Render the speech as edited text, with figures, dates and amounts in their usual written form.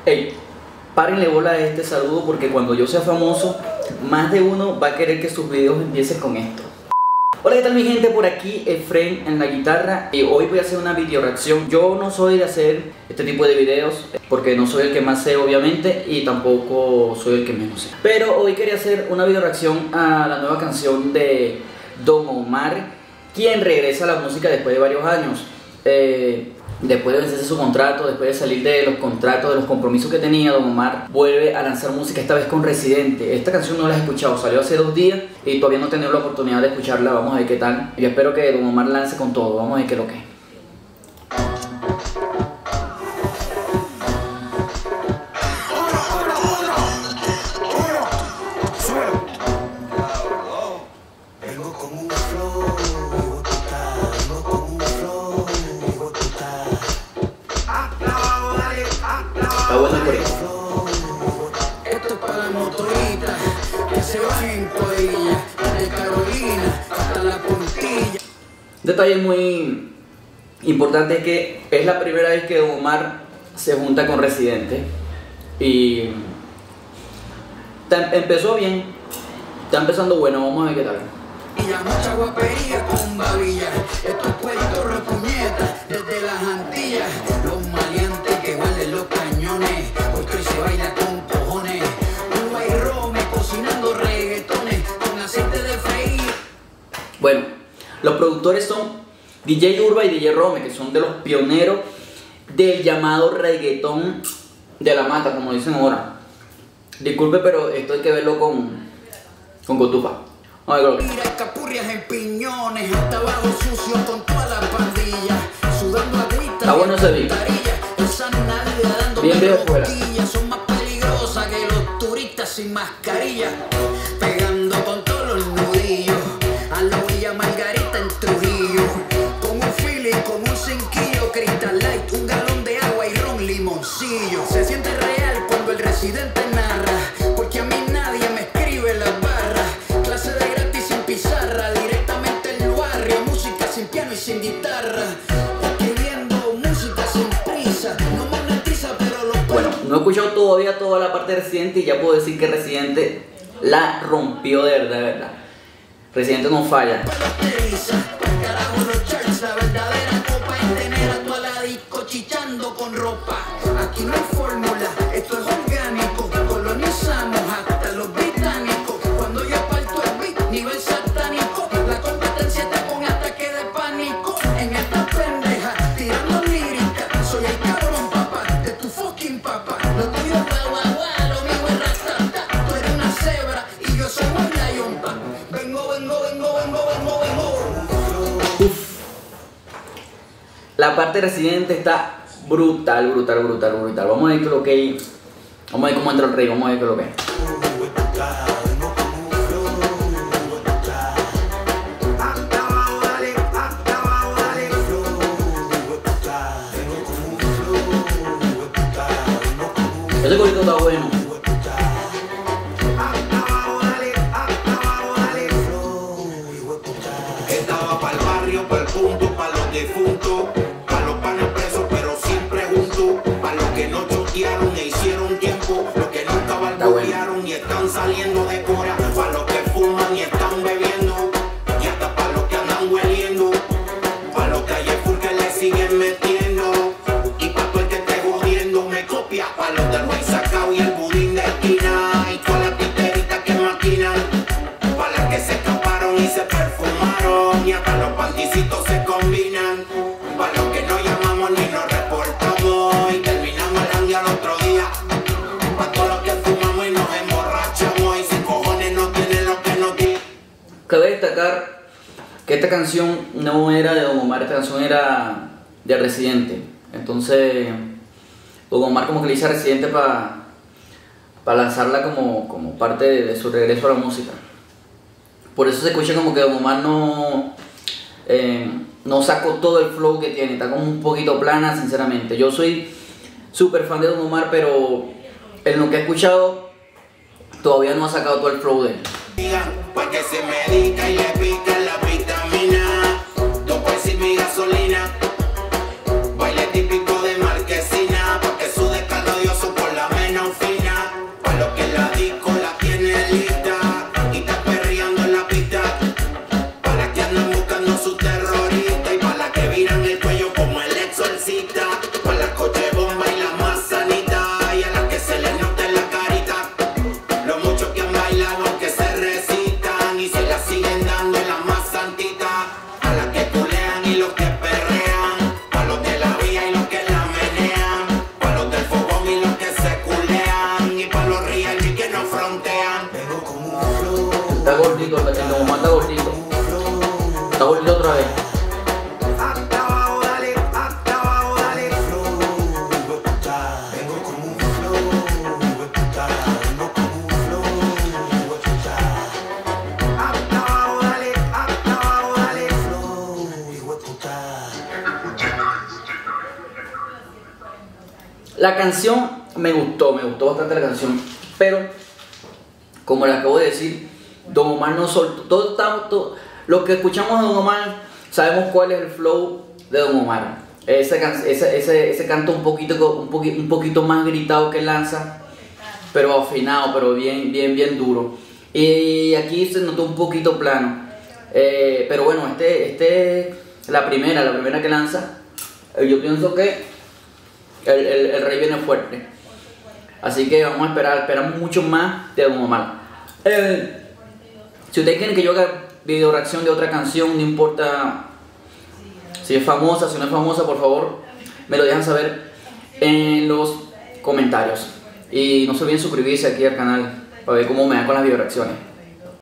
Ey, párenle bola a este saludo porque cuando yo sea famoso, más de uno va a querer que sus videos empiecen con esto. Hola, ¿qué tal mi gente? Por aquí Efraín en la guitarra y hoy voy a hacer una video reacción. Yo no soy de hacer este tipo de videos porque no soy el que más sé obviamente y tampoco soy el que menos sé. Pero hoy quería hacer una video reacción a la nueva canción de Don Omar, quien regresa a la música después de varios años. Después de vencerse su contrato, después de salir de los contratos, de los compromisos que tenía, Don Omar vuelve a lanzar música, esta vez con Residente. Esta canción no la he escuchado, salió hace 2 días y todavía no he tenido la oportunidad de escucharla. Vamos a ver qué tal. Yo espero que Don Omar lance con todo, vamos a ver qué es lo que es. Está bueno el coreo. Esto es para las motoritas que se bajen Coilla, de Carolina hasta la puntilla. Un detalle muy importante es que es la primera vez que Don Omar se junta con Residente y empezó bien, está empezando bueno, vamos a ver qué tal. Y ya mucha guapería con babilla. Esto es Puerto Repuñeta, desde las Antillas. Los maleantes que guarden los cañones, porque hoy se baila con cojones. Uva y rome cocinando reggaetones con aceite de freír. Bueno, los productores son DJ Urba y DJ Rome, que son de los pioneros del llamado reggaetón de la mata, como dicen ahora. Disculpe, pero esto hay que verlo con cotufa. Mira capurrias en piñones, hasta abajo sucio con toda la pandilla, sudando a gritas. Está bueno ese beat. Bien de afuera. Son más peligrosas que los turistas sin mascarilla, pegando con todos los nudillos a la Villa Margarita en Trujillo, con un feeling, con un cinquillo, Crystal Light, un galón de agua y ron limoncillo. Se siente real cuando el Residente narra, porque a mí nadie me escribe las barras. Clase de gratis sin pizarra, directamente en el barrio, música sin piano y sin guitarra, escribiendo música sin prisa, no monetiza pero lo... Bueno, no he escuchado todavía toda la parte de Residente y ya puedo decir que Residente la rompió de verdad. Residente no falla. Carajo los charts, la verdadera copa es tener a toda la disco chichando con ropa. Aquí no hay fórmula, esto es orgánico, colonizamos hasta los británicos. Cuando yo parto el beat, nivel satánico, la competencia está con ataque de pánico. En esta pendeja, tirando lírica, soy el cabrón papá, de tu fucking papá. Lo tuyo es guau, lo mío es ratata. Tú eres una cebra y yo soy un lion pa. Vengo. La parte de Residente está brutal. Vamos a ver lo que hay. Vamos a ver cómo entra el rey, vamos a ver qué es lo que es. Ese corito está bueno. Estaba para el barrio, para el punto, para los difuntos, para los panes presos, pero siempre juntos, para los que no chotearon e hicieron tiempo, los que nunca balbucearon y están saliendo de cora, para los que fuman y están bebiendo, y hasta para los que andan hueliendo, para los que ayer full que le siguen metiendo, y para todo el que esté jodiendo me copia, para los del güey sacao y el budín de esquina, y todas las titeritas que maquinan, para las que se escaparon y se perfumaron, y hasta los panticitos se combinan, para los que no llamamos ni nos reportamos, y terminamos el hangue al otro día, para todos los que fumamos y nos emborrachamos, y sin cojones no tienen lo que nos di. Cabe destacar que esta canción no era de Don Omar, esta canción era de Residente. Entonces Don Omar como que le hizo a Residente para lanzarla como parte de su regreso a la música. Por eso se escucha como que Don Omar no sacó todo el flow que tiene, está como un poquito plana, sinceramente. Yo soy súper fan de Don Omar, pero en lo que he escuchado todavía no ha sacado todo el flow de él. Pa' que se medica y le pica la vitamina, toco sin mi gasolina, baile típico de marquesina, pa' que sude calodioso por la a ver. Hasta abajo, dale, hasta abajo, dale. Flow, hueputa, vengo con un flow, hueputa, vengo con un flow, hueputa. Hasta abajo, dale, hasta abajo, dale. Flow, hueputa. La canción me gustó bastante la canción, pero como le acabo de decir, Don Omar no soltó, todo lo que escuchamos de Don Omar, sabemos cuál es el flow de Don Omar. Ese canto un poquito más gritado que Lanza, pero afinado, pero bien duro. Y aquí se notó un poquito plano, pero bueno, la primera que Lanza, yo pienso que el rey viene fuerte. Así que vamos a esperamos mucho más de Don Omar. Si ustedes quieren que yo haga video reacción de otra canción, no importa si es famosa, si no es famosa, por favor, me lo dejan saber en los comentarios. Y no se olviden suscribirse aquí al canal para ver cómo me da con las video reacciones.